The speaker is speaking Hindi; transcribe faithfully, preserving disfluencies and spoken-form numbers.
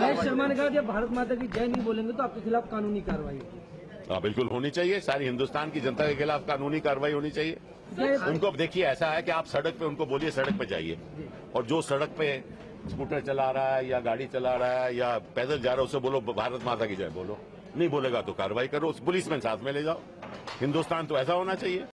महेश शर्मा ने कहा जब भारत माता की जय नहीं बोलेंगे तो आपके खिलाफ कानूनी कार्रवाई होगी। हाँ, बिल्कुल होनी चाहिए। सारी हिंदुस्तान की जनता के खिलाफ कानूनी कार्रवाई होनी चाहिए। उनको देखिए, ऐसा है कि आप सड़क पे उनको बोलिए सड़क पे जाइए, और जो सड़क पे स्कूटर चला रहा है या गाड़ी चला रहा है या पैदल जा रहा है उसे बोलो भारत माता की जय बोलो। नहीं बोलेगा तो कार्रवाई करो, उस पुलिसमैन साथ में ले जाओ। हिंदुस्तान तो ऐसा होना चाहिए।